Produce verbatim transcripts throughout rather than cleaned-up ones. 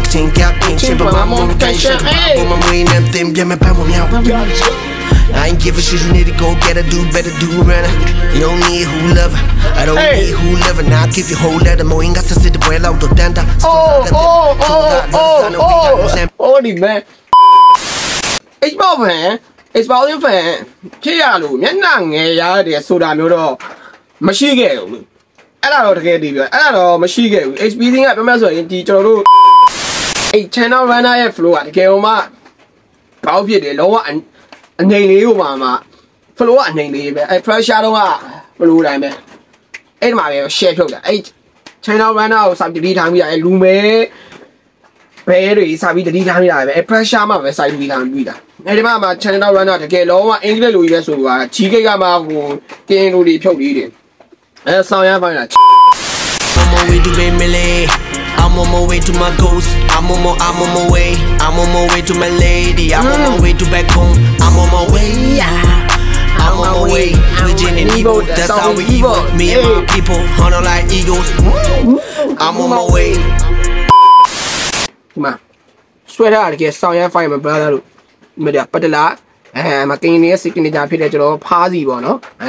ting gap ting chip my mom tension on my way nothing get me back with me out I ain't give a shit you need to go get a do better do right you don't need who love I don't need who love now give you whole letter mo inga sa sit boy out of danda oh oh oh oh oh the man it's about man it's about the fan ဖြစ်ရလို့မျက်နှာငယ်ရတဲ့ဆိုတာမျိုးတော့မရှိခဲ့ဘူးအဲ့ဒါတော့တကယ်တည်ပြအဲ့ဒါတော့မရှိခဲ့ဘူး experience ကပြောမှဆိုရင်ဒီကျွန်တော်တို့အဲ့ channel runner ရဲ့ flow ကတကယ်လို့မှကောင်းဖြစ်တယ်လုံးဝအနေလေးကိုမှမှ flow ကအနေလေးပဲအဲ့ pressure တော့က flow တိုင်းပဲအဲ့ဒီမှာပဲ share ထုတ်တာအဲ့ channel runner ကိုစာပြီးတတိထားမိတာအဲ့လူမဲဘဲတွေစာပြီးတတိထားမိတာပဲအဲ့ pressure မှာပဲစာပြီးတတိထားမိတာအဲ့ဒီမှာမှ channel runner တကယ်လုံးဝအင်္ဂလိပ်လိုကြီးပဲဆိုတော့ G K ကမှဟိုကင်းလိုတွေဖြုတ်ပြီးတယ်အဲ့ဆောင်ရပိုင်းလား I'm on my way to be Millie I'm on my way to my ghost I'm on my I'm on my way I'm on my way to my lady I'm on my way to back home I'm on my way yeah I'm on my way Virgin and evil that's how we evil me and my people hunt like eagles I'm on my way ဒီမှာဆွဲထားတာတကယ်ဆောင်ရပိုင်းမှာ brother တို့ဒီမှာပတ်တလာအဲမကင်းနေရဲ့ signature ဖြစ်တဲ့ကျွန်တော်ဖားစီပေါ့နော်အဲ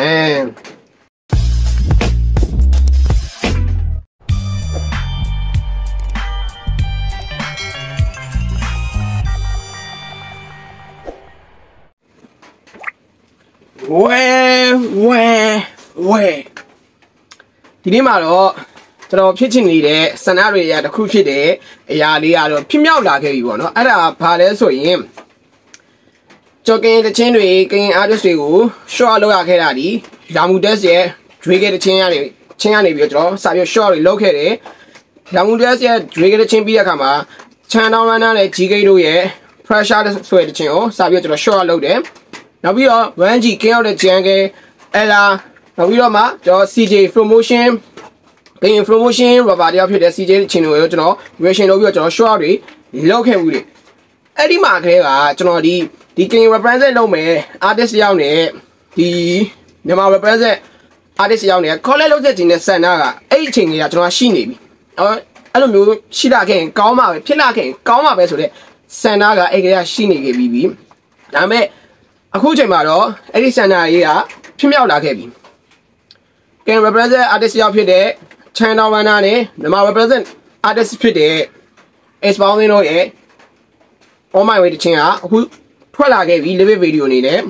ဝဲဝဲဝဲဒီနေ့မှာတော့ကျွန်တော်ဖြစ်ချင်နေတဲ့ဆန္ဒတွေရတစ်ခုဖြစ်တဲ့အရာလေးကတော့ဖြစ်မြောက်လာခဲ့ပြီပေါ့နော်အဲ့ဒါဘာလဲဆိုရင်ကြော်ကင်းတချင်းတွေကင်း artist တွေကို short လောက်ရခဲ့တာဒီရာမူတက်ရဲ့ drake တဲ့ချင်းရနေချင်းရနေပြီးတော့ကျွန်တော်စာပြ short တွေလောက်ခဲ့တယ်ရာမူတက်ရဲ့ drake တဲ့ချင်းပြီးတဲ့အခါမှာ channel runner နဲ့ G K တို့ရဲ့ pressure ဆိုတဲ့ချင်းကိုစာပြကျွန်တော် short လောက်တယ်နောက်ပြီးတော့ one G ကင်းရောက်တဲ့ Jungle Ella နောက်ပြီးတော့မှကျွန်တော် C J promotion ကင်း promotion ဘာဘာတယောက်ဖြစ်တဲ့ C J ချင်းတွေကိုကျွန်တော် reaction လုပ်ပြီးတော့ကျွန်တော် short တွေလောက်ခဲ့ဘူးလေအဲ့ဒီမှာခဲကကျွန်တော်ဒီဒီကင်း represent လုပ်မယ် artist ရောက်နေဒီမြန်မာ represent artist ရောက်နေ collect လုပ်တဲ့ချင်းနဲ့ဆန်နာကအဲ့ဒီအချိန်ကြီးကကျွန်တော်ရှိနေပြီအဲ့လိုမျိုးရှိလာခဲ့ရင်ကောင်းမှာပဲဖြစ်လာခဲ့ရင်ကောင်းမှာပဲဆိုတော့ဆန်နာကအဲ့ကလေးကရှိနေခဲ့ပြီးပြီဒါပေမဲ့အခုချိန်မှာတော့အဲ့ဒီဆန္ဒရေးကဖြစ်မြောက်လာခဲ့ပြီကင် represent artist ရောက်ဖြစ်တဲ့ channel runner နဲ့မြန်မာ represent artist ဖြစ်တဲ့ expounding တို့ရဲ့ on my way တချင်းကအခုထွက်လာခဲ့ပြီ live video အနေနဲ့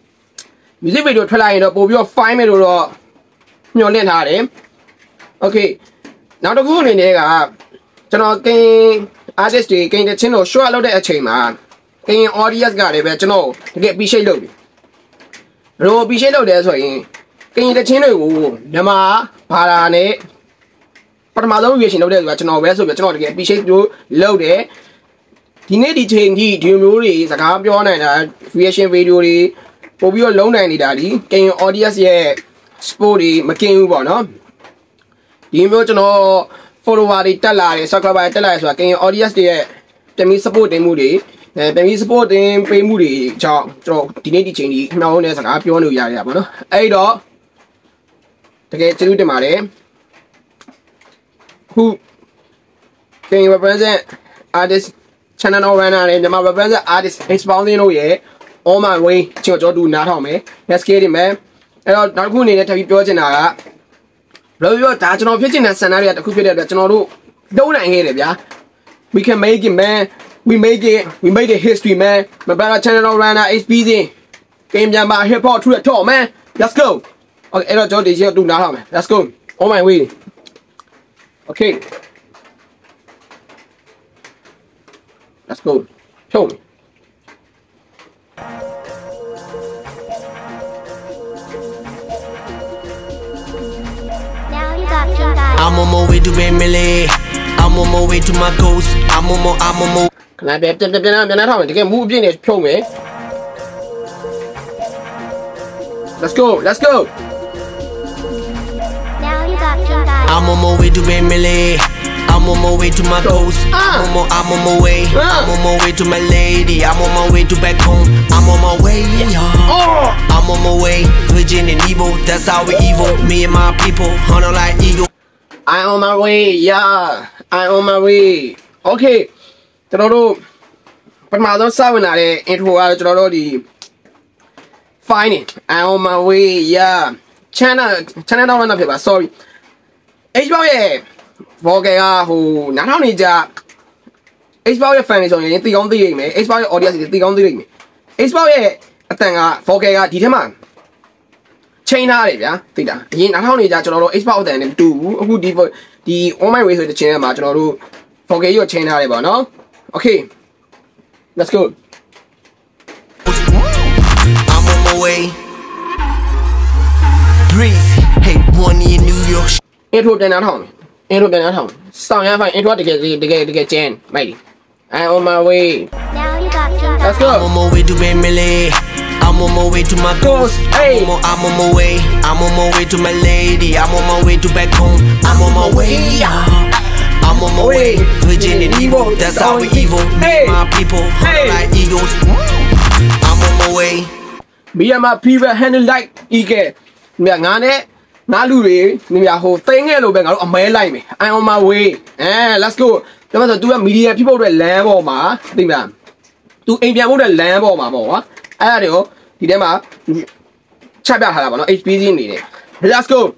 music video ထွက်လာရင်တော့ပို့ပြီးတော့ file မယ်လို့တော့ညွှန်လင့်ထားတယ် okay နောက်တစ်ခုအနေနဲ့ကကျွန်တော်ကင် artist တွေကင်တချင်းတို့ show လုပ်တဲ့အချိန်မှာကင် audience ကလည်းပဲကျွန်တော်တကယ် appreciate လုပ်ပြီဘယ်လို appreciate လုပ်တယ်ဆိုရင်ကင်တချင်းတွေကိုမြန်မာဘာသာနဲ့ပထမဆုံး reaction လုပ်တဲ့သူကကျွန်တော်ပဲဆိုပြီးကျွန်တော်တကယ် appreciate လုပ်တယ်ဒီနေ့ဒီချိန်ထိဒီမျိုးတွေစကားပြောနိုင်တာ reaction video တွေပို့ပြီးတော့လုံးနိုင်နေတာဒီကင် audience ရဲ့ support တွေမကင်းဘူးပေါ့နော်ဒီမျိုးကျွန်တော် follower တွေတက်လာတယ် subscriber တွေတက်လာတယ်ဆိုတာကင် audience တွေရဲ့ပြန်ပြီး support တင်မှုတွေအဲပြန်ပြီး support တင်ပေးမှုတွေကြောင့်ကျွန်တော်ဒီနေ့ဒီချိန်ဒီနှောင်းနဲ့စကားပြောလို့ရရပါတော့အဲ့တော့တကယ်ကျေးဇူးတင်ပါတယ်ခုကင် represent artist channel runner နဲ့မြန်မာ represent artist expounding တို့ရဲ့ on my way ကျွန်တော်တို့နားထောင်မယ် let's get it man အဲ့တော့နောက်တစ်ခုအနေနဲ့ထပ်ပြီးပြောချင်တာကဘယ်လိုပြောဒါကျွန်တော်ဖြစ်ချင်တဲ့ဆန္ဒတွေကတစ်ခုဖြစ်တဲ့အတွက်ကျွန်တော်တို့လုံးနိုင်ခဲ့တယ်ဗျာ we can make it man we make it we made the history man my brother channel runner is busy game jamba hip hop to the top man let's go okay အဲ့တော့ကျွန်တော်ဒီချက်တူနားထောင်မယ် let's go on my way okay let's go show me I'm on my way to be Millie I'm on my way to my ghost I'm on my I'm on my ခဏပြပြပြပြပြန်ထားမယ်တကယ်မူအပြည့်နဲ့ဖြုံးမယ် let's go let's go now you got pink eye I'm on my way to be Millie I'm on my way to my ghost I'm on my I'm on my way I'm on my way to my lady I'm on my way to back home I'm on my way yeah I'm on my way Virgin and evil that's how we evil me and my people hunt like eagle I on my way yeah I on my way okay ကျွန်တော်တို့ပထမဆုံးစဝင်လာတဲ့ intro ကကျွန်တော်တို့ဒီ finding I'm on my way yeah channel channel တော့မဖြစ်ပါ sorry Xbox ရဲ့ vocal ကဟိုနားထောင်နေကြ Xbox ရဲ့ fan တွေဆိုရင်တီကောင်းသိရမယ် Xbox ရဲ့ audience တွေတီကောင်းသိရမယ် Xbox ရဲ့အတန်က vocal ကဒီထဲမှာချိန်ထားတယ်ဗျာသိလားအရင်နားထောင်နေကြကျွန်တော်တို့ Xbox အတန်နဲ့မတူဘူးအခုဒီဒီ on my way ဆိုတဲ့ channel မှာကျွန်တော်တို့ vocal ကြီးကိုချိန်ထားတယ်ပေါ့နော် okay let's go I'm on my way breathe hey one in New York intro ပြန်နားထောင် intro ပြန်နားထောင်စောင်းရမ်းဖိုင် intro တကယ်တကယ်တကယ်ကျန်မိုက် I'm on my way now you got pink let's go I'm on my way to Bemele I'm on my way to my ghost hey I'm on, I'm on my way I'm on my way to my lady I'm on my way to back home I'm on my way I'm on my way Virginia evil that's how we evil hey my people hey like eagles I'm on my way me and my people handle like eagle မြငါနဲ့ငါလူတွေနေမြဟိုသိငဲ့လို့ပဲငါတို့အမဲလိုက်မယ် I'm on my way အဲ let's go ဒါမှမဟုတ် तू က media ဖြစ်ဖို့အတွက်လမ်းပေါ်မှာသိမလား तू အိမ်ပြန်ဖို့အတွက်လမ်းပေါ်မှာပေါ့ကွာအဲ့ဒါတွေကိုဒီထဲမှာချက်ပြထားတာပေါ့နော် H P C အနေနဲ့ let's go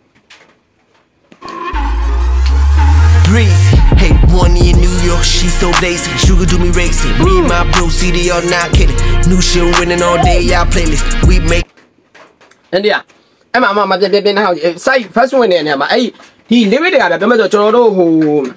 breathe hey one in New York she's so blazing sugar do me racing me and my bro C D are not kidding new shit winning all day y'all playlist we make and yeah အဲ့မှာမပြပြပြနေဟော site first one နေနေမှာအဲ့ဒီ limit တွေကပြောမှဆိုကျွန်တော်တို့ဟို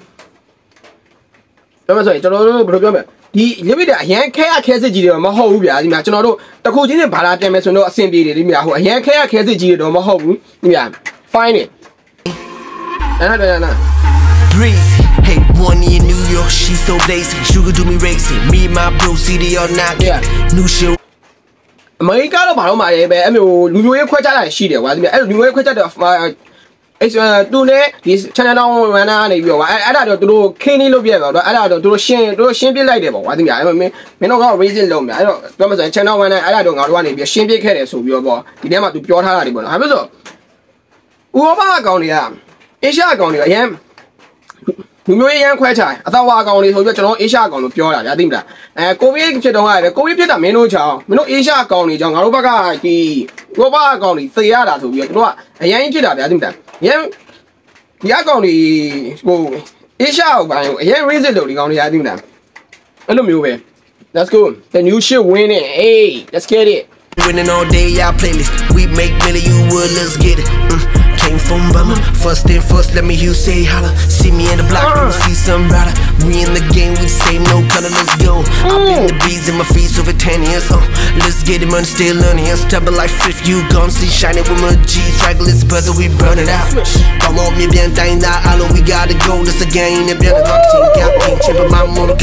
ပြောမှဆိုကျွန်တော်တို့ဘယ်လိုပြောမလဲဒီ limit တွေအရန်ခဲရခဲစစ်ကြီးတွေမဟုတ်ဘူးဗျာဒီမှာကျွန်တော်တို့တခုချင်းနဲ့ဘာလာတင်မယ်ဆိုတော့အဆင်ပြေတယ်ဒီမှာဟိုအရန်ခဲရခဲစစ်ကြီးတွေတော့မဟုတ်ဘူးဒီမှာ fine နေအဲ့ဒါတော့နာ breathe hey one in New York she's so blazing sugar do me racing me and my bro C D are not kidding new shit အမေရိကတော့ဘာလို့မှာလဲပဲအဲ့မျိုးလူမျိုးရေးခွဲခြားတာရှိတယ်ကွာဒီမြအဲ့လူမျိုးရေးခွဲခြားတဲ့အဲ့တူနဲ့ဒီ channel တောင်းရန်နာနေပြီးတော့ကွာအဲ့အဲ့ဒါတော့သူတို့ခင်းနေလို့ပြရတော့အဲ့ဒါတော့သူတို့ရှင်းသူတို့ရှင်းပြလိုက်တယ်ပေါ့ကွာဒီမြအဲ့မင်းမင်းတို့က reason လုံးမြအဲ့တော့ပြောမှဆို channel ရန်နာအဲ့ဒါတော့ငါတို့ကနေပြီးရှင်းပြခဲ့တယ်ဆိုပြီးတော့ပေါ့ဒီထဲမှာသူပြောထားတာတွေပေါ့နော်ဟာပြောဆိုဥရောပအကောင်တွေကအေရှားအကောင်တွေအရင်လူမျိုးရေးရန်ခွဲခြားအသက်ဝါအကောင်တွေဆိုပြီးတော့ကျွန်တော်အေရှားအကောင်လို့ပြောတာဗျာသိမလားအဲကိုဗစ်ဖြစ်တော့ရတယ်ကိုဗစ်ဖြစ်တာမင်းတို့ချောင်းမင်းတို့အေရှားအကောင်တွေကြောင့်ငါတို့ဘက်ကဒီဥရောပအကောင်တွေသေရတာဆိုပြီးတော့တို့ကအရင်ဖြစ်တာဗျာသိမလားရန်ဒီအကောင်တွေဟိုအေရှားအပိုင်းကိုအရင် reason လို့ဒီကောင်တွေရသိမလားအဲ့လိုမျိုးပဲ let's go the new shit winning hey let's get it winning all day y'all playlist we make million you would let's get it mm. Came from Bama, first and first, let me hear you say holla. See me in the block, uh. see some rider. We in the game, we say no color, let's go. Mm. I bring the bees in my face over ten years, uh. Let's get it, man, still learning. I'm stubborn like fifth, you gone, see shining with my G. Stragglers, buzzer, we burn it out. Come on, me bien time that alone, we gotta go. This again, it bien a talk team, got pink, chip of my motor.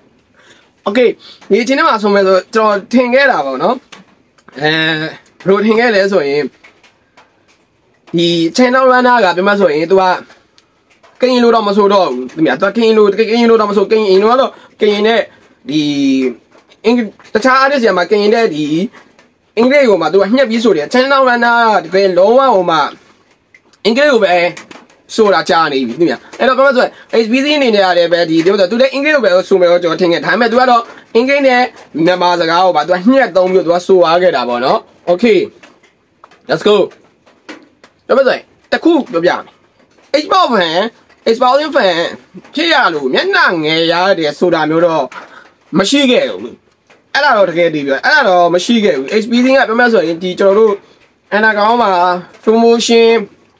Okay, ဒီချင်းထဲမှာဆိုမဲ့ဆိုကျွန်တော်ထင်ခဲ့တာပေါ့နော်အဲဘယ်လိုထင်ခဲ့လဲဆိုရင်ဒီ channel runner ကပြောမှဆိုရင် तू ကကရင်လို့တော့မဆိုတော့ဘူးဒီမြတ် तू ကရင်လို့ကရင်လို့တော့မဆိုကရင်ရင်တော့ကရင်နဲ့ဒီအင်္ဂတခြား artist တွေမှာကရင်တဲ့ဒီအင်္ဂလိပ်ကိုမှ तू ကညှက်ပြီးဆိုတယ် channel runner တကယ်လုံးဝဟိုမှာအင်္ဂလိပ်ကိုပဲဆိုတာကြားနေပြီဒီမြတ်အဲ့တော့ပြောမှဆိုရင် H B C အနေနဲ့ရတယ်ပဲဒီပြောတော့ तू လည်းအင်္ဂလိပ်ကိုပဲဆိုမယ်တော့ကျွန်တော်ထင်ခဲ့ဒါပေမဲ့ तू ကတော့အင်္ဂလိပ်နဲ့မြန်မာစကားကိုပါ तू ကညှက်သုံးပြီး तू ကဆိုအားခဲ့တာပေါ့နော် okay let's goတော့မဆိုင်တခုပြောပြမယ် Xbox fan Xbox fan ဖြစ်ရလို့မျက်နှာငယ်ရတဲ့ဆိုတာမျိုးတော့မရှိခဲ့ဘူးအဲ့ဒါတော့တကယ်တည်ပြောအဲ့ဒါတော့မရှိခဲ့ဘူး H P C ကပြောမှဆိုရင်ဒီကျွန်တော်တို့အနာကောင်မှာ promotion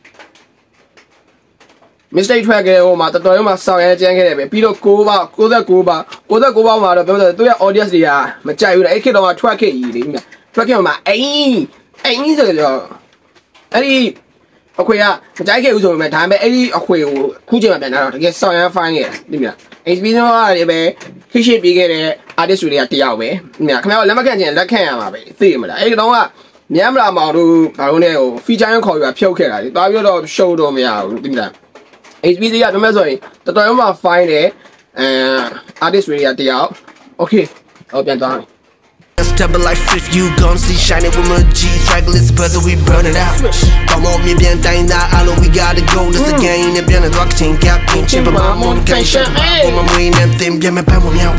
mistake ထွက်ခဲ့ဟိုမှာတော်တော်ရုံးမှာစောင့်ရဲကျန်းခဲ့တယ်ပဲပြီးတော့၉ပါ၉၉ပါ၉၉ပါမှာတော့ပြောမှဆိုသူရဲ့ audience တွေကမကြိုက်ဘူးလေအဲ့ခေတ်တော့မှထွက်ခဲ့ကြီးလေထွက်ခဲ့မှာအိမ်အိမ်ဆိုတော့အဲ့ဒီအခွေကမကြိုက်ခဲ့ဘူးဆိုပေမဲ့ဒါပေမဲ့အဲ့ဒီအခွေကိုခုချိန်မှာပြန်လာတော့တကယ်ဆောင်ရမ်း fine ခဲ့တယ်ဒီမြတ် H B C ကလည်းပဲခိရှိပေးခဲ့တဲ့ artist တွေကတယောက်ပဲဒီမြတ်ခင်ဗျားလက်မခံချင်လက်ခံရမှာပဲသိရမလားအဲ့ဒီတော့ကမြမ်းမလာမောင်တို့ဘာလို့လဲဟို feature ခေါ်ပြီးဖြုတ်ခဲ့တာလေတွားပြီးတော့ show တော့မရဘူးဒီမြတ် H B C ကပြောမှဆိုရင်တော်တော်မှ fine တယ်အဲ artist တွေကတယောက် okay ဟောပြန်သွားမယ် Step like fifth, you gon' see shining with my G. Stragglers, buzzer, we burn it out. Come on, me bien time that I know we gotta go. This again, if you're not rocking, cap, can't chip about my can't shut my my brain and thin, get me back with me out.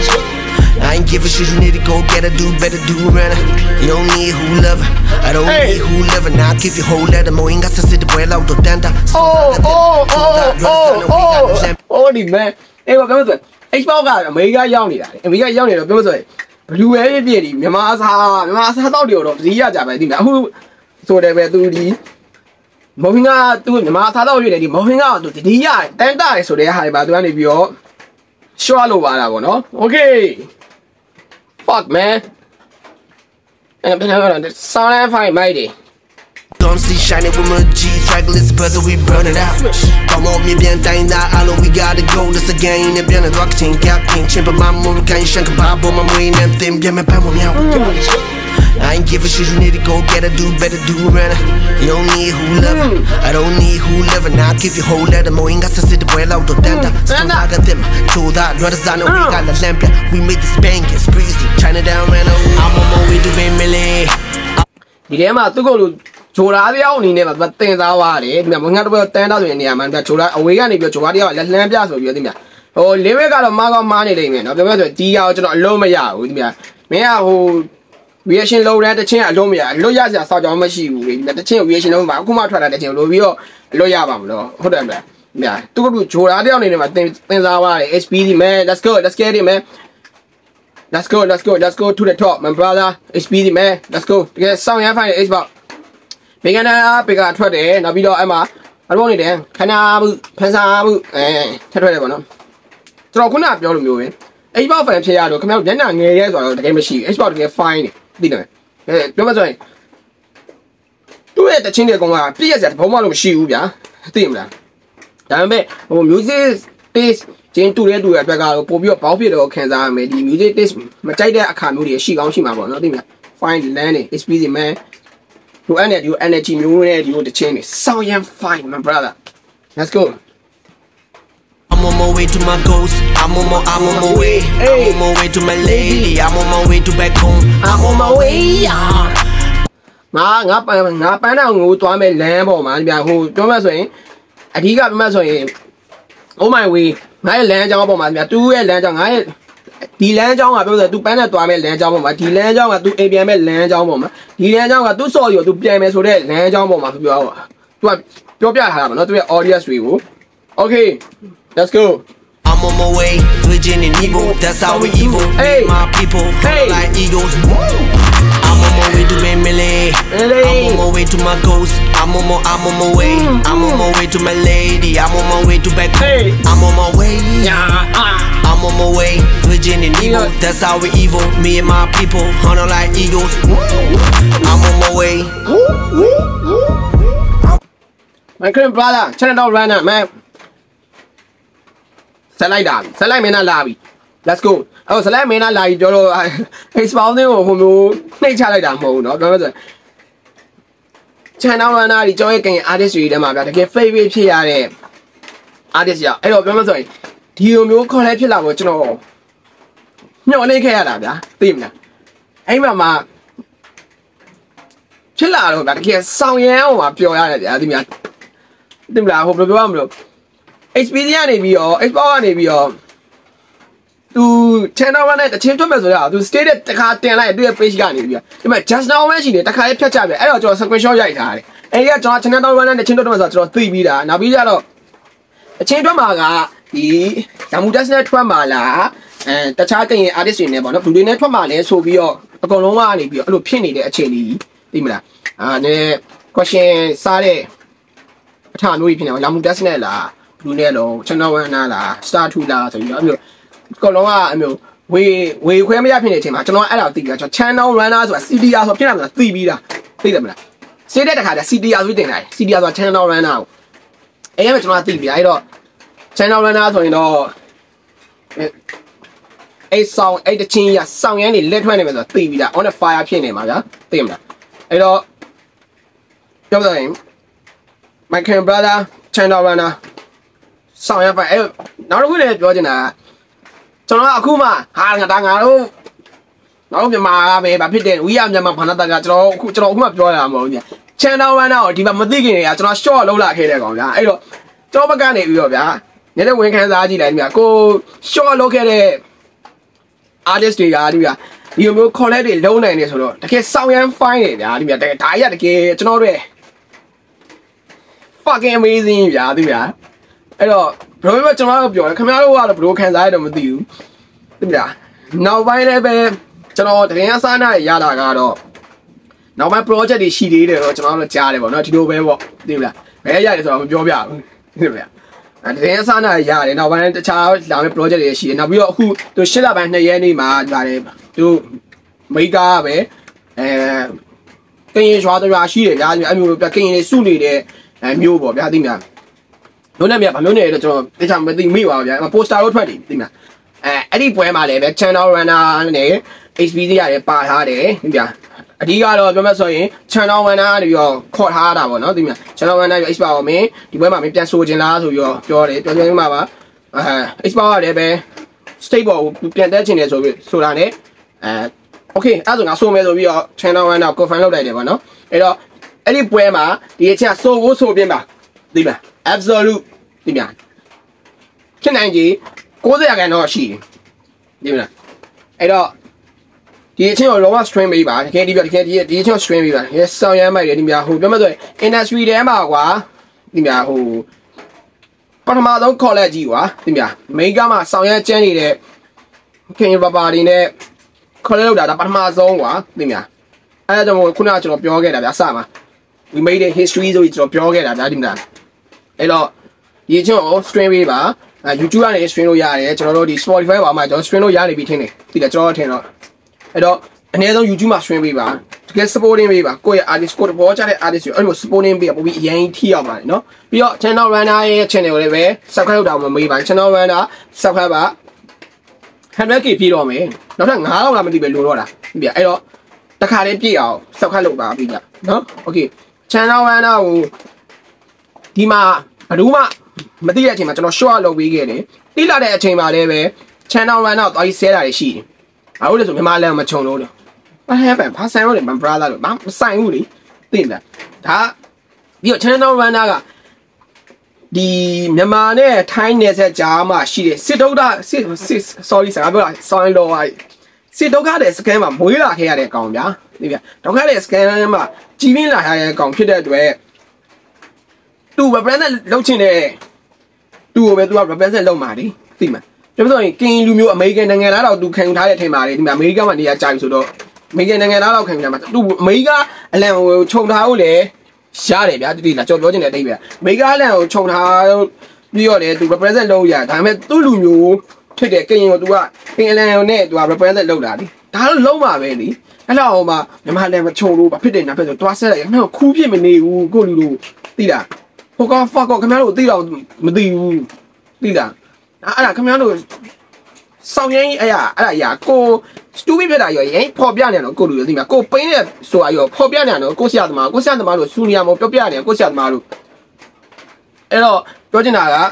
I ain't give a shit, you need to go get a do better do runner. You don't need who love her, I don't need who love her. Now give you whole letter, mo ain't got to sit the boy out the danda. Oh, oh, oh, oh, oh, oh, the man. Hey, what comes with? H包ကအမေရိကရောက်နေတာလေအမေရိကရောက်နေတော့ပြောဆိုရင်ဘလူးပဲပြည့်ဒီမြန်မာစားမြန်မာစားတော့တယ်တော့တတိယကြပဲဒီမှာအခုဆိုတယ်ပဲသူဒီမော်ဟင်ကသူမြန်မာစားတော့ရွေးတယ်ဒီမော်ဟင်ကသူတတိယတန်တာလေဆိုတဲ့ဟာတွေပါသူကနေပြီးတော့ရှော့လို့ပါတာပေါ့နော် Okay fuck man အဲ့ဘယ်လိုလဲဆောင်းလိုက်ဖိုင်မိုက်တယ် Don't see shining with my G. Stragglers, buzzer, we burn it out. Come on, me bien time that I know we gotta go. This again, if you're not rocking, cap, can't chip my mom, can't shank a bob on my brain and thin, get me back with me out. I ain't give a shit, you need to go get a do better do runner. You don't need who love her, I don't need who love her. Now give you whole letter, mo ain't got to sit the boy out the danda. So I got them, told that, brothers, I know we got the lamp, we made this bang, it's breezy. China down, ran out. I'm on my way to Bay Millie. ဒီထဲမှာသူ့ကိုလူဂျိုရာတယောက်အနေနဲ့မှာတင်စားသွားတယ်ဒီမှာငါတို့ဘက်တန်းတော့ဆိုရင်နေရာမှာဂျိုရာအဝေးကနေပြီးဂျိုရာတယောက်လက်လှမ်းပြဆိုပြီးဒီမှာဟိုလေးဘက်ကတော့မာကောမားနေလိမ့်မယ်နော်ပြောပြဆိုဒီရောက်ကျွန်တော်အလုံးမရဘူးဒီမှာမင်းကဟို reaction လုံးတဲ့တချင်းအလုံးမရလွတ်ရစရာစောက်ကြောင်းမရှိဘူးဒီမှာတချင်း reaction လုံးမှာအခုမှထွက်လာတဲ့ချင်းလို့ပြီးတော့လွတ်ရပါမလို့ဟုတ်တယ်မလားဒီမှာသူ့ကိုဂျိုရာတယောက်အနေနဲ့မှာတင်တင်စားသွားတယ် H P D man let's go let's get it man let's go let's go let's go to the top my brother H P D man let's go တကယ်စောင်းရမ်းဖိုင်တဲ့ H boxမေဂနာပေကထွက်တယ်နောက်ပြီးတော့အဲ့မှာအလုံးနေတယ်ခဏမှုဖန်ဆာမှုအဲထက်ထွက်တယ်ပေါ့နော်ကျွန်တော်ခုနပြောလိုမျိုးပဲ H box fan ဖြစ်ရတော့ခင်ဗျားတို့မျက်နှာငယ်ရဲဆိုတော့တကယ်မရှိဘူး H box တကယ် fine နေသိတယ်အဲပြောမှဆိုရင်သူ့ရဲ့တချင်းတွေကောင်ကပြည့်ရစရာဘုံမလို့မရှိဘူးဗျာသိမလားဒါပေမဲ့ဟို music taste ချင်းတူတဲ့တူတဲ့အတွက်ကတော့ပို့ပြီးတော့ဘောက်ဖြစ်တော့ခံစားရမယ်ဒီ music taste မကြိုက်တဲ့အခါမျိုးတွေရှိကောင်းရှိမှာပေါ့နော်သိမလား fine land နေ H P D man you energy you energy မျိုးနဲ့ဒီလိုတချင်းနေ sound yan fine my brother let's go I'm on my way to my goals. I'm on my, I'm on my way. I'm on my way to my lady. I'm on my way to back home. I'm on my way. ငါငါပန်းငါပန်းတော့ငိုသွားမယ်လမ်းပေါ်မှာဒီပြဟိုပြောမှဆိုရင်အဓိကပြောမှဆိုရင် oh my way ငါရဲ့လမ်းကြောင်းပေါ်မှာဒီပြသူ့ရဲ့လမ်းကြောင်းငါရဲ့ဒီလမ်းကြောင်းကပြောဆိုသူပန်းနဲ့သွားမယ်လမ်းကြောင်းပေါ်မှာဒီလမ်းကြောင်းကသူအိမ်ပြန်မဲ့လမ်းကြောင်းပေါ်မှာဒီလမ်းကြောင်းကသူစော်ရီကိုသူပြန်မယ်ဆိုတဲ့လမ်းကြောင်းပေါ်မှာပြောတော့သူကပြောပြထားတာပေါ့နော်သူရဲ့ audience တွေကို okay let's go I'm on my way Virgin and evil that's how we evil hey my people hey like eagles I'm on my way to Bay Millie I'm on my way to my ghost I'm on my I'm on my way I'm on my way to my lady I'm on my way to back home I'm on my way yeah I'm on my way Virgin and evil that's how we evil me and my people hunter like eagles I'm on my way my current brother turn it down right now manဆက်လိုက်တာဆက်လိုက်မင်းနာလာပြီ let's go အဲ့တော့ဆက်လိုက်မင်းနာလာပြီပြောတော့ expound ကိုဟိုမျိုးနှိမ့်ချလိုက်တာမဟုတ်ဘူးเนาะပြောမှဆို channel runner ဒီကြောရဲ့ကင် artist တွေထဲမှာဗျာတကယ် favorite ဖြစ်ရတဲ့ artist ရအဲ့တော့ပြောမှဆိုရင်ဒီလိုမျိုး collab ဖြစ်လာဖို့ကျွန်တော်ညှော်နေခဲ့ရတာဗျာသိမလားအဲ့မှာမှာဖြစ်လာတော့ဗျာတကယ်ဆောင်ရမ်းအောင်မှာပျော်ရတယ်ဗျာဒီများသိမလားဟိုဘယ်လိုပြောရမလဲH P D ကနေပြီးတော့ H box ကနေပြီးတော့သူ channel နဲ့တချင်းထွက်မယ်ဆိုတော့သူ state တခါတင်လိုက်သူ့ရဲ့ page ကနေပြီးတော့ဒီမှာ just now ပဲရှိတယ်တခါလေးဖြတ်ချပြအဲ့တော့ကျွန်တော် screenshot ရိုက်ထားတယ်အဲ့ဒီကကျွန်တော် channel နဲ့တချင်းထွက်မယ်ဆိုတော့ကျွန်တော်သိပြီးတာနောက်ပြီးကြတော့တချင်းထွက်မှာကဒီဇာမူတက်နဲ့ထွက်မှာလားအဲတခြားကရင် artist တွေနဲ့ပေါ့နော်ဘလူးတွေနဲ့ထွက်မှာလဲဆိုပြီးတော့အကုန်လုံးကနေပြီးတော့အဲ့လိုဖြစ်နေတဲ့အခြေအနေကြီးသိမလားအာနဲ့ question စားတဲ့အထာမျိုးကြီးဖြစ်နေအောင်ဇာမူတက်နဲ့လားလူနဲ့တော့ channel one နားလား star two လားဆိုပြီးတော့အမျိုးအကောင်လုံးကအမျိုးဝေဝေခွဲမရဖြစ်နေတဲ့အချိန်မှာကျွန်တော်အဲ့ဒါကိုသိပြီးတော့ channel runner ဆိုတာ C D R ဆိုဖြစ်လာမှာသိပြီးတာသိတယ်မလားစေးတဲ့တခါကျ C D R ဆိုတင်လိုက် C D R ဆိုတာ channel runner ကိုအဲ့ဒါမှကျွန်တော်သိပြီးအဲ့တော့ channel runner ဆိုရင်တော့အဲ့ဆောင်အဲ့တချင်းရဆောင်ရမ်းနေလက်ထွက်နေမယ်ဆိုတော့သိပြီးတာ on the fire ဖြစ်နေမှာဗျာသိမလားအဲ့တော့ပြောပြရင် my camera brother channel runnerဆောင်ရပါအဲ့နောက်တစ်ခုလည်းပြောချင်တာကျွန်တော်ကအခုမှဟာငါဒါငါတို့နောက်မြန်မာပဲဗာဖြစ်တယ်ဝီရမြန်မာဘာသာတကကျွန်တော်အခုကျွန်တော်အခုမှပြောရမှာမဟုတ်ဘူး channel one တော့ဒီမှာမသိခင်တွေကကျွန်တော် short လောက်လာခဲ့တဲ့ကောင်ဗျာအဲ့တော့ကျွန်တော်ဘက်ကနေပြီးတော့ဗျာနည်းနည်းဝင်ခံစားကြည့်လိုက်ဗျာကို short လောက်ခဲ့တဲ့ artist တွေကဒီဗျာဒီလိုမျိုး collect တွေလုံးနိုင်နေဆိုတော့တကယ်စောင်းရမ်း fine နေဗျာဒီဗျာဒါရတကယ်ကျွန်တော်တို့ fucking amazing ဗျာဒီဗျာအဲ့တော့ဘယ်လိုမှကျွန်တော်တို့ပြောတယ်ခင်ဗျားတို့ကတော့ဘယ်လိုခံစားရတော့မသိဘူးဒီဗျာနောက်ပိုင်းလည်းပဲကျွန်တော်တကယ်အစားနာရရတာကတော့နောက်ပိုင်း project တွေရှိသေးတယ်တော့ကျွန်တော်တို့ကြားတယ်ပေါ့နော်ဒီလိုပဲပေါ့သိလားဘယ်ရတယ်ဆိုတော့မပြောပြဘူးသိလားအဲတကယ်အစားနာရရတယ်နောက်ပိုင်းတခြားလာမယ့် project တွေရှိတယ်နောက်ပြီးတော့အခုသူရှစ်လပိုင်းနှစ်ရက်နေ့မှာလာတယ်သူမိကားပဲအဲကရင်ရွာတရွာရှိတယ်ဗျာအဲ့မျိုးကရင်တွေစုနေတဲ့အဲမျိုးပေါ့ဗျာသိမလားလုံးနဲ့မြဘာမျိုးနေလဲကျွန်တော်တခြားမသိမိပါဘူးဗျာပိုစတာတို့ထွက်တယ်သိမလားအဲအဲ့ဒီပွဲမှာလည်းပဲ channel runner နဲ့ H P C ရတယ်ပါထားတယ်ဗျာအဓိကတော့ပြောမှဆိုရင် channel runner တွေရောခေါ်ထားတာပေါ့နော်သိမလား channel runner ရော H P C ကိုမင်းဒီပွဲမှာမင်းပြန်ဆိုချင်လားဆိုပြီးတော့ပြောတယ်ပြောပြမှာပါအဲ H P C ကလည်းပဲ state ပေါ်ပြန်တက်ချင်တယ်ဆိုပြီးဆိုတာ ਨੇ အဲ okay အဲ့ဒါဆိုငါဆိုမယ်ဆိုပြီးတော့ channel runner confirm လုပ်လိုက်တယ်ပေါ့နော်အဲ့တော့အဲ့ဒီပွဲမှာဒီအချက်ဆိုဖို့ဆိုပြပါသိမလား absolute သိမလားဖြစ်နိုင်ကြီး၉၀ရာခိုင်နှုန်းရှိတယ်ဒီမလားအဲ့တော့ဒီအချင်းကိုလုံးဝ stream ပေးပါတကယ်ဒီပြတကယ်ဒီဒီအချင်းကို stream ပေးပါရဲစောင်းရမ်းမိုက်တယ်ဒီများဟိုပြောမှဆိုရင် industry ထဲမှာကွာဒီများဟိုပထမဆုံး college ကြီးကွာဒီများမိန်းကမှစောင်းရမ်းကျန်းနေတဲ့ခင်ဘာဘာတွေနဲ့ college လောက်တာဒါပထမဆုံးကွာဒီများအဲ့ဒါကြောင့်မို့ခုနကကျွန်တော်ပြောခဲ့တာဗျာစမှာ we made a history ဆိုပြီးကျွန်တော်ပြောခဲ့တာဗျာဒီမလားအဲ့တော့ဒီအချင်းကို stream ပေးပါအဲ YouTube ကနေ stream လို့ရတယ်ကျွန်တော်တို့ဒီ Spotify ပါမှာကျွန်တော် stream လို့ရနေပြီထင်တယ်ဒီကကျွန်တော်ထင်တော့အဲ့တော့အနည်းဆုံး YouTube မှာ stream ပေးပါတကယ် supporting ပေးပါကိုယ့်ရဲ့ artist ကိုပေါ်ချတဲ့ artist ကိုအဲ့လို supporting ပေးပါပို့ပြီးအရင်ထိရောက်ပါတယ်နော်ပြီးတော့ channel runner ရဲ့ channel ကိုလည်းပဲ subscribe လုပ်တာမမေးပါ channel runner subscribe ပါ one hundred K ပြည့်တော့မယ်နောက်ထပ်nineလောက်လာမသိပဲလိုတော့တာပြအဲ့တော့တခါလေးပြည့်အောင် subscribe လုပ်ပါပြီးကြနော် okay channel runner ကိုဒီမှာဘယ်သူမှမသိတဲ့အချိန်မှာကျွန်တော် short လုပ်ပေးခဲ့တယ်တိလာတဲ့အချိန်မှာလည်းပဲ channel runner ကိုသွားပြီးဆဲတာတွေရှိတယ်ဘာလို့လဲဆိုမြန်မာလမ်းမချုံလို့လို့ဘာဟဲ့ဗန်ဘာဆိုင်လို့လဲမဘရာလာလို့မဆိုင်ဘူးလေသိလားဒါပြီးတော့ channel runner ကဒီမြန်မာနဲ့ထိုင်းနယ်ဆက်ကြားမှာရှိတဲ့စစ်ဒုက္ခစစ်စစ် sorry စကားပြောတာ sorry လို့ဟာစစ်ဒုက္ခတဲ့ scan မှာမွေးလာခဲ့ရတဲ့အကောင်ဗျာသိဗျာဒုက္ခတဲ့ scan မှာကြီးပြင်းလာရတဲ့အကောင်ဖြစ်တဲ့အတွက်သူ represent လုပ်ချင်တဲ့သူ့ကိုပဲသူက represent လုပ်မှာလေသိမှာပြောဆိုရင်ကင်လူမျိုးအမေရိကန်နိုင်ငံသားတော့သူခံယူထားတဲ့ထင်ပါတယ်ဒီမှာအမေရိကန်မှာနေရာကြာပြီဆိုတော့အမေရိကန်နိုင်ငံသားတော့ခံယူထားမှာသူအမေရိကအလံကိုခြုံထားဖို့လေရတယ်ဗျာတိတိလာကြော်ပြောချင်တဲ့အတိတ်ပဲအမေရိကအလံကိုခြုံထားပြီးတော့လေသူ represent လုပ်ရဒါပေမဲ့သူ့လူမျိုးဖြစ်တဲ့ကင်ကိုသူကကင်အလံကိုနဲ့သူက represent လုပ်တာလေဒါတော့လုံးပါပဲလေအဲ့တော့ဟိုမှာမြန်မာလံမခြုံလို့ဘာဖြစ်တယ်ညာဖြစ်ဆိုတွားဆက်လိုက်ငါခူးဖြစ်မနေဘူးကိုလူလူသိလားဟိုက fuck ကခင်ဗျားတို့သိတော့မသိဘူးသိလားအဲ့ဒါခင်ဗျားတို့စောင်းရင်အဲ့ရအဲ့ဒါရာကို stupid ဖြစ်တာရောရင်ဖော်ပြနေတော့ကိုလူရသိမှာကိုပိန်းတဲ့ဆိုတာရောဖော်ပြနေတော့ကိုဆရာသမားကိုဆရာသမားတို့စူနီယာမောပြောပြနေကိုဆရာသမားတို့အဲ့တော့ပြောချင်တာက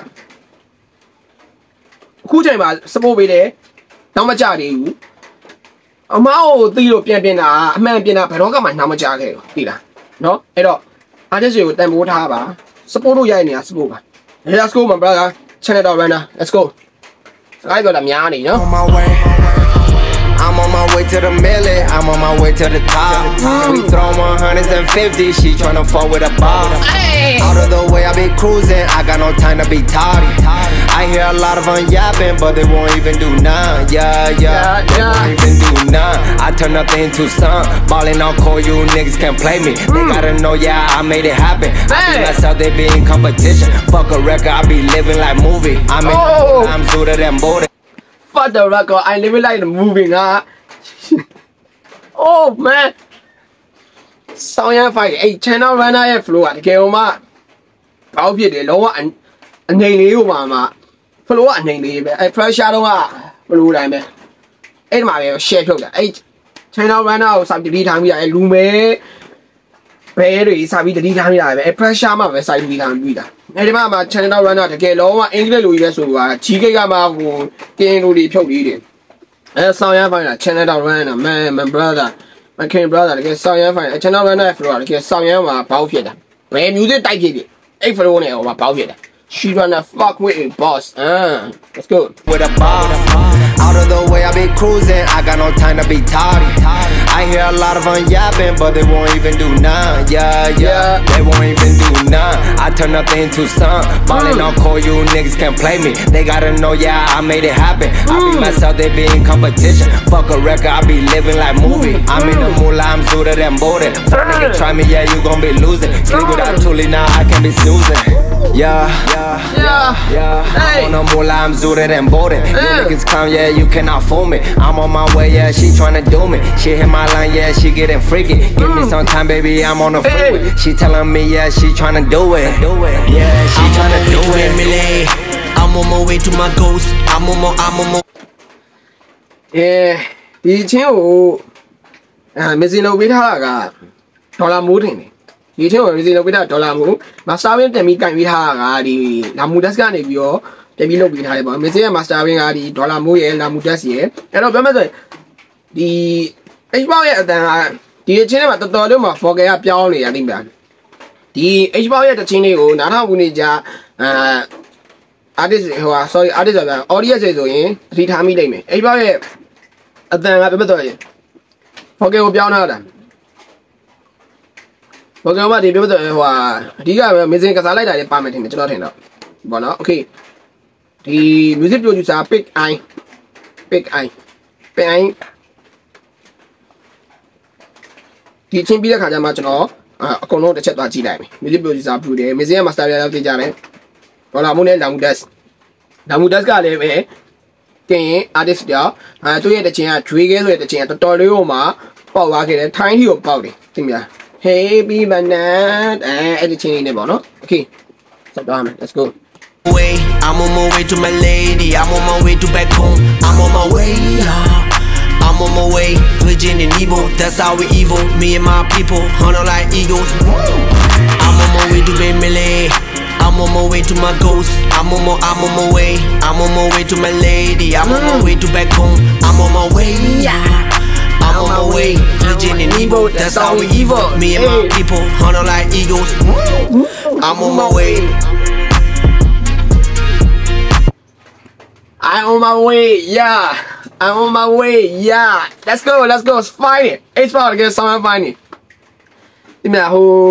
အခုချိန်မှာ support ပေးတယ်နောက်မကြသေးဘူးအမောက်သိလို့ပြန်ပြင်တာအမှန်ပြင်တာဘယ်တော့မှနောက်မကြခဲ့ဘူးသိလားနော်အဲ့တော့ artist တွေကိုတန်ဖိုးထားပါ support လို့ရတဲ့နေရာ support ပါ let's go my brother channel runner let's go I got a miani, no? On my way. I'm on my way to the millie, I'm on my way to the top. We throw one hundred fifty, she tryna fall with a boss. Out of the way, I be cruising, I got no time to be tardy. I hear a lot of them yapping, but they won't even do none. Yeah, yeah, they won't even do none. I turn nothing into sun. Ballin' on call, you niggas can't play me. They gotta know, yeah, I made it happen. I be myself, they be in competition. Fuck a record, I be living like movie. I'm in oh. I'm sooner than bold. Fuck the record, I live like the movie, huh? Oh man. Sao ya phải hey channel runner ya flow at kêu mà bảo việc để lâu anh anh này liu mà mà flow anh này liu ai pressure đâu à flow này mẹ ấy mà mẹ share thôi ấy channel runner sao đi tham gia ai luôn mẹ bé rồi sao đi đi tham gia ai pressure mà phải sai đi tham gia ấy mà mà channel runner thì kêu lâu mà anh cái lùi ra số à chỉ cái mà cái lùi đi phiêu đi đi အဲဆောင်းရမ်းဖိုင်တာ channel တော့ run တာ man my brother my king brother တကယ်ဆောင်းရမ်းဖိုင် channel run တဲ့ flow တကယ်ဆောင်းရမ်းမှာဘောက်ဖြစ်တာဘယ် music တိုက်ဖြစ်ဖြစ်အဲ့ flow နဲ့ဟိုမှာဘောက်ဖြစ်တာ she wanna fuck with a boss uh let's go with a boss out of the way I be cruising I got no time to be tardy I hear a lot of them yapping but they won't even do none yeah yeah they won't even do none I turn nothing into sun ballin' on call you niggas can't play me they gotta know yeah I made it happen I be myself they be in competition fuck a record I be living like movie I'm in the moolah I'm zooted and bolded fuck nigga try me yeah you gon' be losing sleep without Tuli now I can be snoozing yeah yeah yeah yeah I'm on the moolah I'm zooted and bolded you niggas clown yeah you cannot fool me I'm on my way yeah she tryna do me she hit my line yeah she getting freaky give me some time baby I'm on the freeway she telling me yeah she tryna do it yeah she tryna do it I'm on my way to my goals I'm on my I'm on my yeah ဒီချင်းကိုအဲမစင်လို့ပေးထားတာကဒေါ်လာမိုးတင်တယ်ဒီချင်းကိုမစင်လို့ပေးထားဒေါ်လာမိုးမာစတာဝင်းပြန်ပြီးကင်ပေးထားတာကဒီလာမူဒက်စ်ကနေပြီးတော့ပြန်ပြီးလုပ်ပေးထားတယ်ပေါ့မစင်ရဲ့မာစတာဝင်းကဒီဒေါ်လာမိုးရဲ့လာမူဒက်စ်ရဲ့အဲ့တော့ပြောမယ်ဆိုရင်ဒီအိဘောက်ရဲ့အတန်ကဒီချင်းထဲမှာတော်တော်လေးမှာ focal ကပြောင်းနေရသိမလားဒီ H ဘောက်ရဲ့တချင်းလေးကိုနားထောင်ခုနေကြအာ artist ဟို sorry artist ဆိုတာ audience ဆိုရင်အထီးထားမိလိမ့်မယ် H ဘောက်ရဲ့အတန်ကပြတ်တော့ရင် focal ကိုပြောင်းထားတာ focal မှာဒီပြတ်တော့ဟိုဟာအဓိကမင်းစင်ကစားလိုက်တာလည်းပါမယ်ထင်တယ်ကျွန်တော်ထင်တော့ဘောနော် okay ဒီ music producer pick eye pick eye pick eye ဒီချင်းပြီးတဲ့ခါကျမှကျွန်တော်အကုန်လုံးတစ်ချက်သွားကြည့်လိုက်မယ် music producer ပြုတယ် music ရဲ့ master ရောက်သိကြတယ်ဒေါ်လာမိုးနဲ့ Lamudas Lamudas ကလည်းပဲတင်ရင် artist ကြောင့်အဲသူရဲ့တခြင်းက Drake ဆိုတဲ့တခြင်းကတော်တော်လေးဟိုမှာပေါက်သွားခဲ့တယ် Time ဟီကိုပေါက်တယ်သိမလား Hey be banana အဲအဲ့ဒီချင်းလေးနဲ့ပေါ့နော် Okay ဆက်သွားမယ် let's go way I'm on my way to my lady I'm on my way to back home I'm on my way I'm on my way, Virgin and evil, that's how we evil. Me and my people, hunt like eagles. I'm on my way to Bay Millie. I'm on my way to my ghost. I'm on my, I'm on my way. I'm on my way to my lady. I'm on my way to back home. I'm on my way. I'm on my way, Virgin and evil, that's how we evil. Me and my people, hunt like eagles. I'm on my way. I'm on my way, yeah. I'm on my way, yeah. Let's go, let's go, let's find it. It's about to get someone find it. ဒီမှာဟို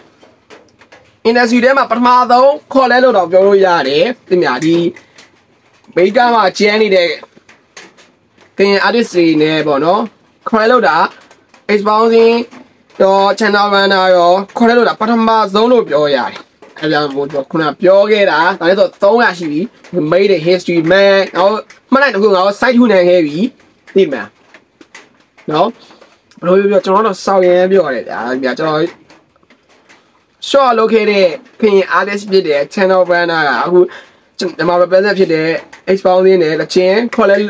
industry ထဲမှာပထမဆုံးခေါ်လဲလို့တော့ပြောလို့ရတယ်ဒီမှာဒီမိကမှာကျန်းနေတဲ့ကရင် artist တွေနဲ့ပေါ့နော်ခေါ်လဲလို့တာ exposing တော့ channel runner ရောခေါ်လဲလို့တာပထမဆုံးလို့ပြောရတယ်အဲ့ဒါမို့ကျွန်တော်ခုနပြောခဲ့တာဒါလည်းဆိုသုံးရာရှိပြီ made a history man ဟောမှတ်လိုက်တခုငါတို့ site ထူနိုင်ခဲ့ပြီသိမလားနော်ဘယ်လိုပြောကျွန်တော်တော့စောက်ရမ်းပြောရတယ်ဗျာဗျာကျွန်တော် short လုပ်ခဲ့တဲ့ခင် artist ဖြစ်တဲ့ channel runner ကအခုဒီမှာ represent ဖြစ်တဲ့ exposing နဲ့လက်ချင်းခေါ်လဲ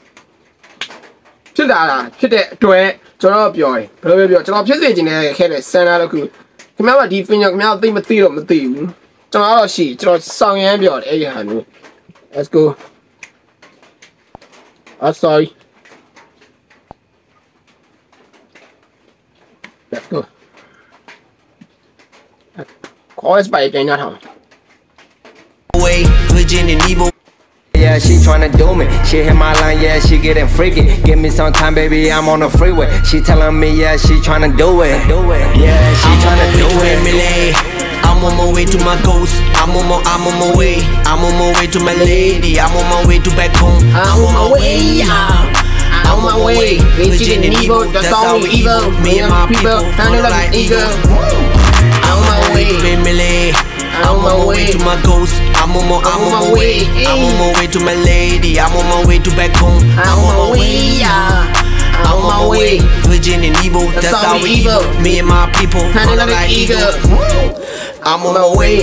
ဖြစ်လာတာဖြစ်တဲ့အတွက်ကျွန်တော်ပြောတယ်ဘယ်လိုပြောကျွန်တော်ဖြစ်စေချင်တဲ့ခဲ့တဲ့ center တစ်ခုခင်ဗျားကဒီ finger ခင်ဗျားသိမသိတော့မသိဘူးကျွန်တော်တော့ရှိကျွန်တော်စောင်းရမ်းပြောတယ်အဲ့ဒီဟာမျိုး let's go oh sorry let's go call us by again not how way Virgin and evil yeah she tryna do me she hit my line yeah she getting freaky give me some time baby I'm on the freeway she telling me yeah she tryna do it yeah she tryna do it I'm on my way to my ghost I'm on my I'm on my way I'm on my way to my lady I'm on my way to back home I'm on my way yeah I'm on my way Virgin and evil that's all we evil me and my people turn it like eagles I'm on my way I'm on my way to my ghost I'm on my I'm on my way I'm on my way to my lady I'm on my way to back home I'm on my way yeah I'm on my way Virgin and evil that's how we evil me and my people hunt like eagles I'm on my way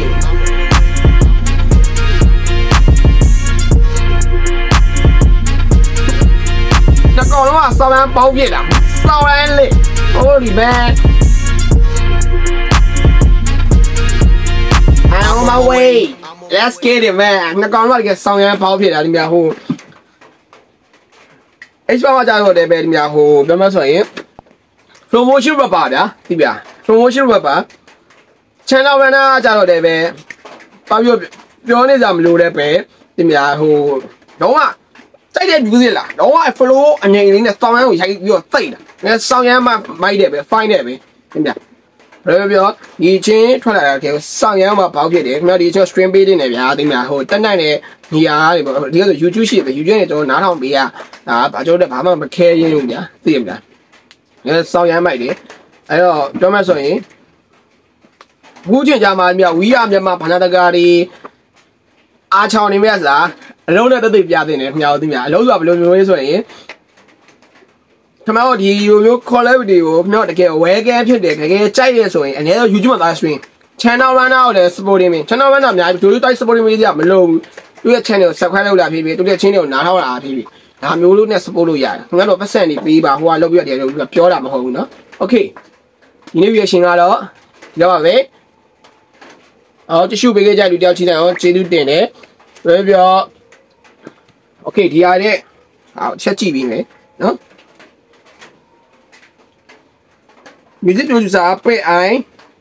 nó còn nó mà sao em bao việt à sao em lệ holy man I'm on my way let's get it man nó còn nó cái sao em bao việt à đi mẹ hù H မှာကြာတော့တယ်ပဲဒီများဟိုပြောမှဆိုရင် promotion ပဲပါဗျာဒီဗျာ promotion ပဲပါ channel runner ကြာတော့တယ်ပဲဘာပြောပြောနေကြမလို့လည်းပဲဒီများဟိုတော့စိုက်တဲ့ music လားတော့ flow အနေလေးနဲ့ sound ကိုရိုက်ပြီးတော့သိတာငါ sound ရမ်းမှမိုက်တယ်ပဲ fine တယ်ပဲဒီများဘယ်လိုပြောဒီချင်းထွက်လာတာက sound ရမ်းမှပေါက်ဖြစ်တယ်ခင်ဗျာဒီချင်း stream ပေးနေတယ်ဗျာဒီများဟိုတက်နိုင်တဲ့နေရာတွေပေါ့ဒီကဆို YouTube ရှိတယ် YouTube နဲ့ကျွန်တော်နားထောင်ပေးရဒါဘာကျွန်တော်တို့ဘာမှမခဲရင်းဘူးဗျာသိရမလားငါ sound ရမ်းမိုက်တယ်အဲ့တော့ပြောမှဆိုရင်ဘူးချင်းကြမှာမြဝီရမြန်မာဘာသာတကာတွေအားချောင်းနေမြတ်စာအလုံးနဲ့တသိပြတင်တယ်ခင်ဗျာတို့သိမြအလုံးဆိုတာဘယ်လိုမျိုးလဲဆိုရင်ခင်ဗျာတို့ဒီလိုမျိုး collab တွေကိုခင်ဗျားတကယ်ဝဲကဲဖြစ်တယ်တကယ်ကြိုက်ရဆိုရင်အနည်းဆုံး YouTube မှာသား stream channel runner ကိုလည်း supporting မင်း channel runner အများကြီးတို့တို့တိုက် supporting မင်းတွေကမလုံးဘူးသူရဲ့ channel ကို subscribe လုပ်လာဖြစ်ဖြစ်သူရဲ့ channel ကိုနားထောင်လာဖြစ်ဖြစ်ဒါမျိုးလို့နဲ့ support လို့ရတယ်ခင်ဗျားတို့ပတ်စံနေပေးပါဟိုကလုပ်ပြရတယ်လို့ပြောတာမဟုတ်ဘူးเนาะ okay ဒီနေ့ reaction ကတော့ရောက်ပါပဲအော်တ िश ူပေးခဲ့ကြလူတယောက်ချင်းတိုင်းအောင်ကျေးဇူးတင်တယ်ပြောပြော okay ဒီဟာတဲ့ဟာချက်ကြည့်ပြီးမယ်เนาะ music producer ပိတ်အိုင်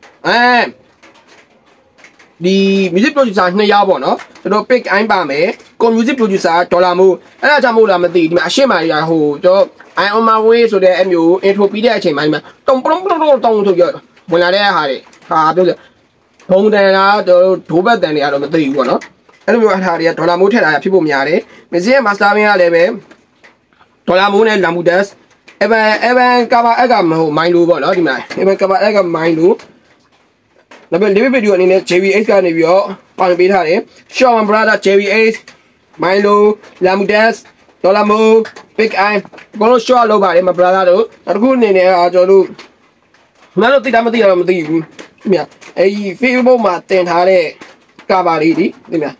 အဲဒီ music producer နှစ်ယောက်ပေါ့နော်ကျွန်တော် pick အိုင်ပါမယ်ကို music producer ဒေါ်လာမို့အဲ့ဒါကြောင့်မို့လားမသိဒီမှာအရှင်းမာရဟိုကျွန်တော် I on my way ဆိုတဲ့အမျိုး intro ပြီးတဲ့အချိန်ပိုင်းမှာတုံပလုံးပလုံးတုံဆိုပြောဝင်လာတဲ့ဟာတွေဟာပြောစဘုံတန်လားတို့ဒိုးဘက်တန်တွေကတော့မသိဘူးပေါ့နော်အဲ့လိုမျိုးအထာတွေကဒေါ်လာမိုးထက်လာဖြစ်ဖို့များတယ်မင်းရဲ့ master ဘင်းကလည်းပဲဒေါ်လာမိုးနဲ့လာမူဒတ် Evan Evan cover အကမဟုတ် mind လို့ပေါ့နော်ဒီမှာ Evan cover အက mind လို့နောက်ပြီး live video အနေနဲ့ J V H ကနေပြီးတော့ပါဝင်ပေးထားတယ် Shawn brother J V H Milo Lamudas Dolamo Big Eye ဘောလုံး short လုပ်ပါတယ်မ brother တို့နောက်တစ်ခုအနေနဲ့အာကျွန်တော်တို့မင်းတို့သိတာမသိတာမသိဘူးဒီမြအဲ့ဒီ Facebook မှာတင်ထားတဲ့ cover လေးဒီဒီမြ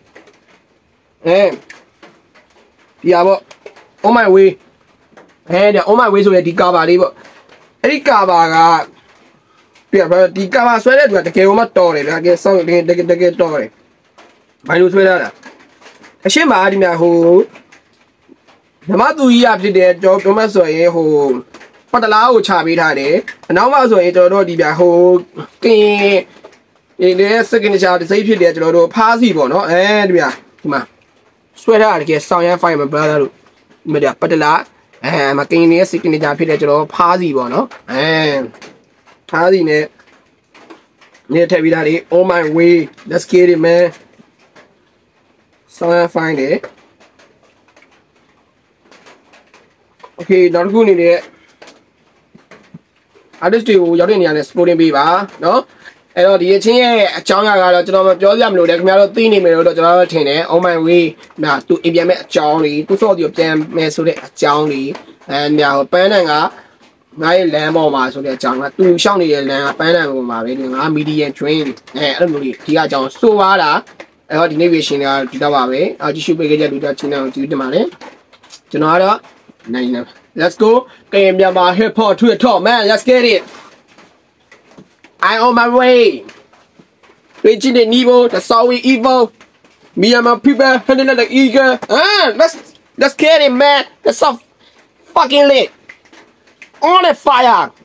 အဲဒီဟာပေါ့ on my way အဲဒီ on my way ဆိုတဲ့ဒီ cover လေးပေါ့အဲ့ဒီ cover ကပြပါဒီ cover ဆွဲတဲ့သူကတကယ်ကိုမှတော်တယ်ဗျာတကယ်စောင့်တကယ်တကယ်တကယ်တော်တယ်ဘာလို့ဆွဲရတာအရှင်းပါဒီမြဟိုဓမ္မသူကြီးရဖြစ်တဲ့ကျွန်တော်ပြောမှဆိုရင်ဟိုပတ်တလားကိုချပေးထားတယ်အနောက်မှာဆိုရင်ကျွန်တော်တို့ဒီဗျာဟိုကင်းဒီလေ signature တစ်စိတ်ဖြစ်တယ်ကျွန်တော်တို့ဖားစီပေါ့နော်အဲဒီဗျာဒီမှာဆွဲထားတာတကယ်ဆောင်းရမ်း file မှာ brother တို့ဒီမှာပတ်တလားအဲမကင်းလေး signature ဖြစ်တယ်ကျွန်တော်ဖားစီပေါ့နော်အဲဖားစီနဲ့နေထည့်ပြီးသားလေ on my way let's get it man ဆောင်းရမ်း file တယ် okay နောက်တစ်ခုအနေနဲ့ artist တွေကိုရောက်တဲ့နေရာနဲ့ supporting ပေးပါเนาะအဲ့တော့ဒီအချင်းရဲ့အကြောင်းအရာကတော့ကျွန်တော်မပြောပြမလို့လေခင်ဗျားတို့သိနေမယ်လို့တော့ကျွန်တော်တို့ထင်တယ် on my way နာသူအင်ပြန်မဲ့အကြောင်းလေးသူစော့တီကိုပြန်မယ်ဆိုတဲ့အကြောင်းလေးအဲမြောက်ပန်းတန်ကငါရဲ့လမ်းပေါ်မှာဆိုတဲ့အကြောင်းကသူရှောက်နေတဲ့လမ်းကပန်းတန်ပေါ်မှာပဲငါ median train အဲအဲ့လိုမျိုးလေးဒီကအကြောင်းဆိုပါတာအဲ့တော့ဒီနေ့ vision ကဒီတော့ပါပဲအော်ကြည့်ရှုပေးခဲ့ကြလူတော့ချင်းအောင်ကြည့်တင်ပါလေကျွန်တော်ကတော့နိုင်နေ let's go game Myanmar hip hop to the top man let's get it I on my way reaching the niveau the sorry evil me and my people handling like eager ah let's let's get it man that's so fucking lit on the fire